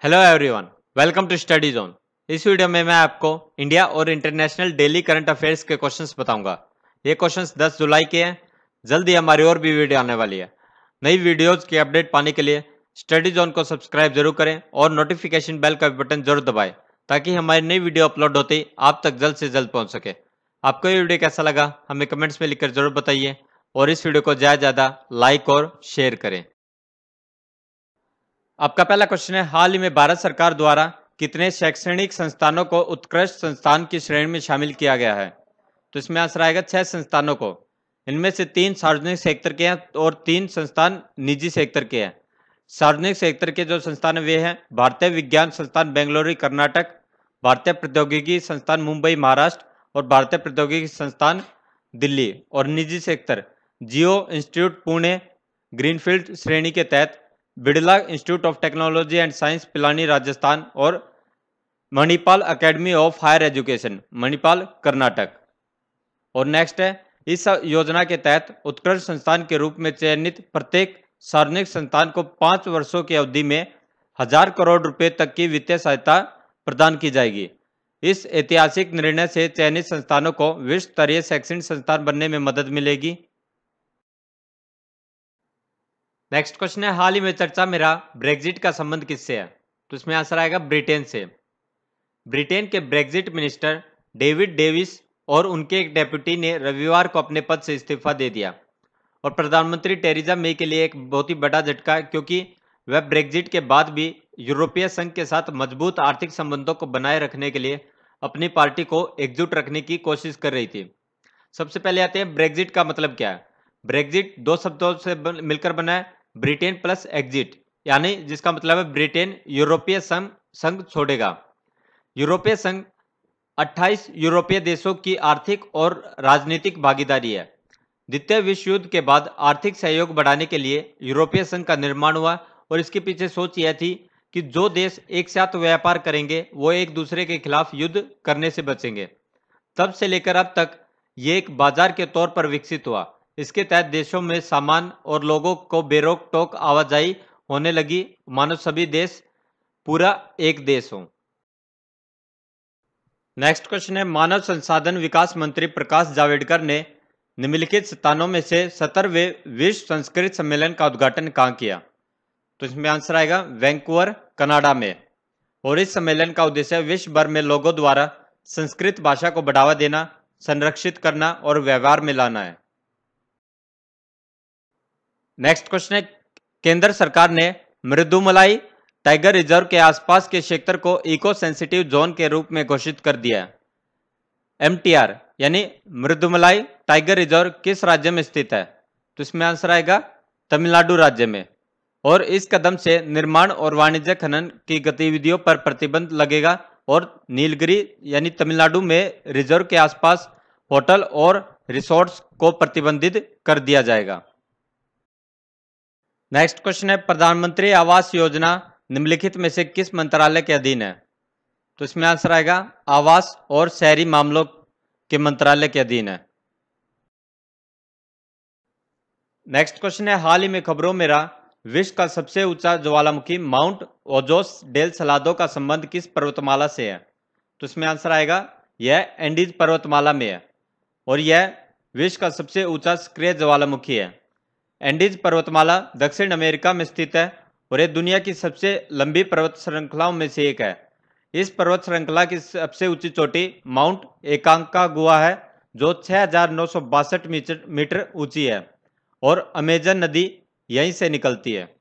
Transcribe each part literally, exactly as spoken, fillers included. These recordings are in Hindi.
Hello everyone, welcome to study zone. इस वीडियो में मैं आपको इंडिया और इंटरनेशनल डेली करंट अफेयर्स के क्वेश्चंस बताऊंगा। ये क्वेश्चंस दस जुलाई के हैं। जल्दी हमारी और भी वीडियो आने वाली है। नई वीडियोस की अपडेट पाने के लिए स्टडी जोन को सब्सक्राइब जरूर करें और नोटिफिकेशन बेल का बटन जरूर दबाएं ताकि हमारी नई वीडियो अपलोड होते ही आप तक जल्द से जल्द पहुंच सके। आपको ये वीडियो कैसा लगा हमें कमेंट्स में लिखकर जरूर बताइए और इस वीडियो को ज्यादा ज्यादा लाइक और शेयर करें। आपका पहला क्वेश्चन है, हाल ही में भारत सरकार द्वारा कितने शैक्षणिक संस्थानों को उत्कृष्ट संस्थान की श्रेणी में शामिल किया गया है? तो इसमें आंसर आएगा छह संस्थानों को। इनमें से तीन सार्वजनिक सेक्टर के हैं और तीन संस्थान निजी सेक्टर के हैं। सार्वजनिक सेक्टर के जो संस्थान वे हैं भारतीय विज्ञान संस्थान बेंगलुरु कर्नाटक, भारतीय प्रौद्योगिकी संस्थान मुंबई महाराष्ट्र और भारतीय प्रौद्योगिकी संस्थान दिल्ली। और निजी sector Jio institute Pune greenfield श्रेणी के तहत Birla institute of technology and science Pilani Rajasthan और Manipal academy of higher education Manipal Karnataka. और नेक्स्ट है, इस योजना के तहत उत्कृष्ट संस्थान के रूप में चयनित प्रत्येक सार्वजनिक संस्थान को पांच वर्षों की अवधि में हजार करोड़ रुपए तक की वित्तीय सहायता प्रदान की जाएगी। इस ऐतिहासिक निर्णय से चयनित संस्थानों को विश्व स्तरीय शैक्षणिक संस्थान बनने में मदद मिलेगी। नेक्स्ट क्वेश्चन है, हाल ही में चर्चा में रहा ब्रेग्जिट का संबंध किससे है? तो इसमें आंसर आएगा ब्रिटेन से। ब्रिटेन के ब्रेग्जिट मिनिस्टर डेविड डेविस और उनके एक डेप्यूटी ने रविवार को अपने पद से इस्तीफा दे दिया और प्रधानमंत्री टेरेसा मे के लिए एक बहुत ही बड़ा झटका है, क्योंकि वह ब्रेग्जिट के बाद भी यूरोपीय संघ के साथ मजबूत आर्थिक संबंधों को बनाए रखने के लिए अपनी पार्टी को एकजुट रखने की कोशिश कर रही थी। सबसे पहले आते हैं ब्रेग्जिट का मतलब क्या है। ब्रेग्जिट दो शब्दों से मिलकर बना है, ब्रिटेन प्लस एग्जिट, यानी जिसका मतलब है ब्रिटेन यूरोपीय संघ संघ छोड़ेगा। यूरोपीय संघ अट्ठाईस यूरोपीय देशों की आर्थिक और राजनीतिक भागीदारी है। द्वितीय विश्व युद्ध के बाद आर्थिक सहयोग बढ़ाने के लिए यूरोपीय संघ का निर्माण हुआ और इसके पीछे सोच यह थी कि जो देश एक साथ व्यापार करेंगे वो एक दूसरे के खिलाफ युद्ध करने से बचेंगे। तब से लेकर अब तक ये एक बाजार के तौर पर विकसित हुआ। इसके तहत देशों में सामान और लोगों को बेरोक टोक आवाजाही होने लगी, मानो सभी देश पूरा एक देश हो। नेक्स्ट क्वेश्चन है, मानव संसाधन विकास मंत्री प्रकाश जावड़ेकर ने निम्नलिखित स्थानों में से सत्तरवें विश्व संस्कृत सम्मेलन का उद्घाटन कहां किया? तो इसमें आंसर आएगा वैंकूवर कनाडा में। और इस सम्मेलन का उद्देश्य विश्व भर में लोगों द्वारा संस्कृत भाषा को बढ़ावा देना, संरक्षित करना और व्यवहार में लाना है। नेक्स्ट क्वेश्चन है, केंद्र सरकार ने मृदुमलाई टाइगर रिजर्व के आसपास के क्षेत्र को इको सेंसिटिव जोन के रूप में घोषित कर दिया है। एमटीआर यानी मृदुमलाई टाइगर रिजर्व किस राज्य में स्थित है? तो इसमें आंसर आएगा तमिलनाडु राज्य में। और इस कदम से निर्माण और वाणिज्य खनन की गतिविधियों पर प्रतिबंध लगेगा और नीलगिरी यानी तमिलनाडु में रिजर्व के आसपास होटल और रिसोर्ट्स को प्रतिबंधित कर दिया जाएगा। नेक्स्ट क्वेश्चन है, प्रधानमंत्री आवास योजना निम्नलिखित में से किस मंत्रालय के अधीन है? तो इसमें आंसर आएगा आवास और शहरी मामलों के मंत्रालय के अधीन है। नेक्स्ट क्वेश्चन है, हाल ही में खबरों में रहा विश्व का सबसे ऊंचा ज्वालामुखी माउंट ओजोस डेल सलादो का संबंध किस पर्वतमाला से है? तो इसमें आंसर आएगा यह एंडीज पर्वतमाला में है और यह विश्व का सबसे ऊंचा सक्रिय ज्वालामुखी है। एंडीज पर्वतमाला दक्षिण अमेरिका में स्थित है और यह दुनिया की सबसे लंबी पर्वत श्रृंखलाओं में से एक है। इस पर्वत श्रृंखला की सबसे ऊंची चोटी माउंट एकांकागुआ है जो छह हजार नौ सौ बासठ मीटर मीटर ऊंची है और अमेजन नदी यहीं से निकलती है।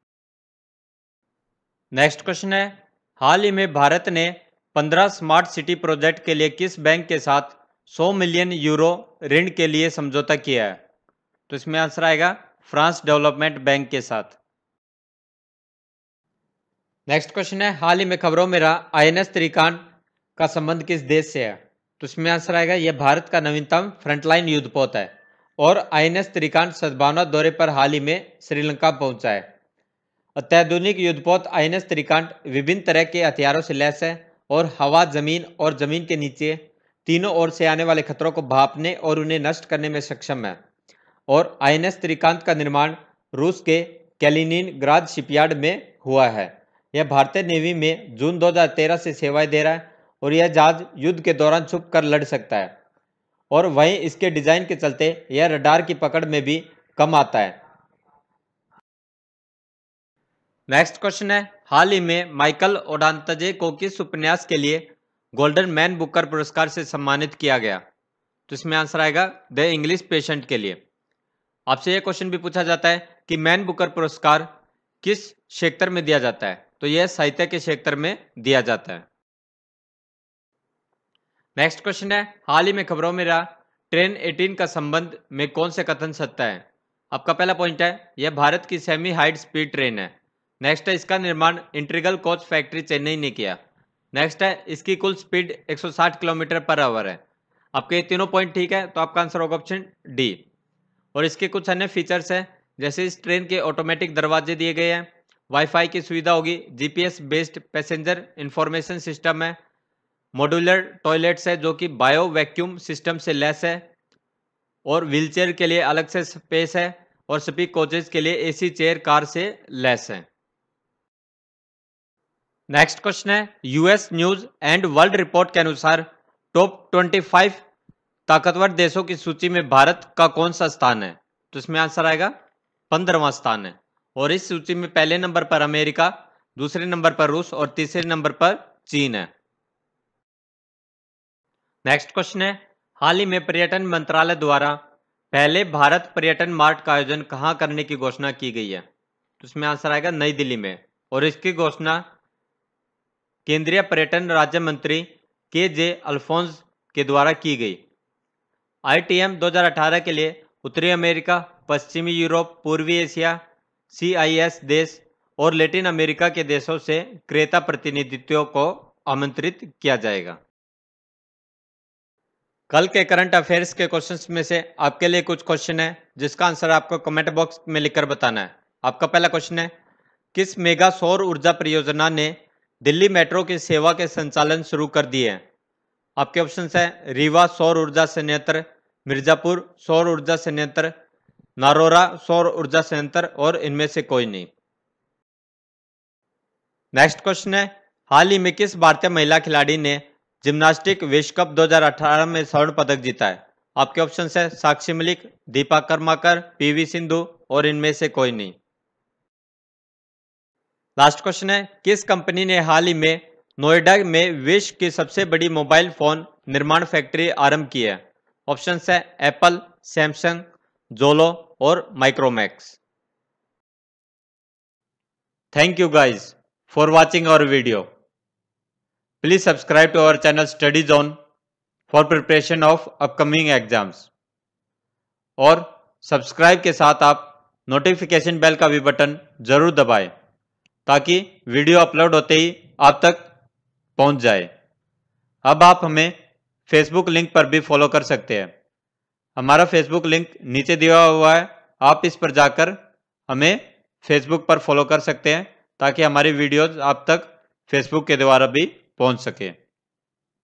नेक्स्ट क्वेश्चन है, हाल ही में भारत ने पंद्रह स्मार्ट सिटी प्रोजेक्ट के लिए किस बैंक के साथ सौ मिलियन यूरो ऋण के लिए समझौता किया है? तो इसमें आंसर आएगा फ्रांस डेवलपमेंट बैंक के साथ। नेक्स्ट क्वेश्चन है, हाल ही में खबरों में रहा आईएनएस त्रिकांड का संबंध किस देश से है? तो इसमें आंसर आएगा यह भारत का नवीनतम फ्रंटलाइन युद्धपोत है और आईएनएस त्रिकांड सद्भावना दौरे पर हाल ही में श्रीलंका पहुंचा है। अत्याधुनिक युद्धपोत आईएनएस त्रिकांड विभिन्न तरह के हथियारों से लैस है और हवा, जमीन और जमीन के नीचे तीनों ओर से आने वाले खतरों को भांपने और उन्हें नष्ट करने में सक्षम है। और आईएनएस त्रिकांत का निर्माण रूस के कैलिनिनग्राद शिपयार्ड में हुआ है। यह भारतीय नेवी में जून दो हज़ार तेरह से सेवाएं दे रहा है और यह जहाज युद्ध के दौरान छुप कर लड़ सकता है और वहीं इसके डिजाइन के चलते यह रडार की पकड़ में भी कम आता है। नेक्स्ट क्वेश्चन है, हाल ही में माइकल ओडांतजे को किस उपन्यास के लिए गोल्डन मैन बुकर पुरस्कार से सम्मानित किया गया? तो इसमें आंसर आएगा द इंग्लिश पेशेंट के लिए। आपसे यह क्वेश्चन भी पूछा जाता है कि मैन बुकर पुरस्कार किस क्षेत्र में दिया जाता है? तो यह साहित्य के क्षेत्र में दिया जाता है। नेक्स्ट क्वेश्चन है, हाल ही में खबरों में रहा ट्रेन अठारह का संबंध में कौन से कथन सत्य है? आपका पहला पॉइंट है, यह भारत की सेमी हाई स्पीड ट्रेन है। नेक्स्ट है, इसका निर्माण इंटीग्रल कोच फैक्ट्री चेन्नई ने किया। नेक्स्ट है, इसकी कुल स्पीड एक सौ साठ किलोमीटर पर आवर है। आपके ये तीनों पॉइंट ठीक है, तो आपका आंसर होगा ऑप्शन डी। और इसके कुछ अन्य फीचर्स हैं, जैसे इस ट्रेन के ऑटोमेटिक दरवाजे दिए गए हैं, वाईफाई की सुविधा होगी, GPS based passenger information system है, मॉड्यूलर टॉयलेट्स है जो कि बायो वैक्यूम सिस्टम से लेस है, और व्हीलचेयर के लिए अलग से स्पेस है, और सभी कोचेज के लिए एसी चेयर कार से लेस है। नेक्स्ट क्वेश्चन है, US news and world report के अनुसार टॉप पच्चीस ताकतवर देशों की सूची में भारत का कौन सा स्थान है? तो इसमें आंसर आएगा पंद्रहवां स्थान है। और इस सूची में पहले नंबर पर अमेरिका, दूसरे नंबर पर रूस और तीसरे नंबर पर चीन है। नेक्स्ट क्वेश्चन है, हाल ही में पर्यटन मंत्रालय द्वारा पहले भारत पर्यटन मार्ट का आयोजन कहां करने की घोषणा की गई है? तो इसमें आंसर आएगा नई दिल्ली में। और इसकी घोषणा केंद्रीय पर्यटन राज्य मंत्री के जे अल्फोंस के द्वारा की गई। आईटीएम दो हज़ार अठारह के लिए उत्तरी अमेरिका, पश्चिमी यूरोप, पूर्वी एशिया, सीआईएस देश और लैटिन अमेरिका के देशों से क्रेता प्रतिनिधित्वों को आमंत्रित किया जाएगा। कल के करंट अफेयर्स के क्वेश्चंस में से आपके लिए कुछ क्वेश्चन है जिसका आंसर आपको कमेंट बॉक्स में लिखकर बताना है। आपका पहला क्वेश्चन है, किस मेगा सौर ऊर्जा परियोजना ने दिल्ली मेट्रो की सेवा के संचालन शुरू कर दिए हैं? आपके ऑप्शंस है रीवा सौर ऊर्जा संयंत्र, मिर्जापुर सौर ऊर्जा संयंत्र, नारोरा सौर ऊर्जा संयंत्र और इनमें से कोई नहीं। नेक्स्ट क्वेश्चन है, हाल ही में किस भारतीय महिला खिलाड़ी ने जिम्नास्टिक विश्व कप दो हज़ार अठारह में स्वर्ण पदक जीता है? आपके ऑप्शंस है साक्षी मलिक, दीपा कर्माकर, पीवी सिंधु और इनमें से कोई नहीं। लास्ट क्वेश्चन है, किस कंपनी ने हाल ही में नोएडा में विश्व की सबसे बड़ी मोबाइल फोन निर्माण फैक्ट्री आरंभ की है? ऑप्शंस है एप्पल, सैमसंग, जोलो और Micromax. Thank you guys for watching our video. Please subscribe to our channel study zone for preparation of upcoming exams. और सब्सक्राइब के साथ आप नोटिफिकेशन बेल का भी बटन जरूर दबाएं ताकि वीडियो अपलोड होते ही आप तक पहुंच जाए। अब आप हमें फेसबुक लिंक पर भी फॉलो कर सकते हैं। हमारा फेसबुक लिंक नीचे दिया हुआ है, आप इस पर जाकर हमें फेसबुक पर फॉलो कर सकते हैं ताकि हमारी वीडियोस आप तक फेसबुक के द्वारा भी पहुंच सके।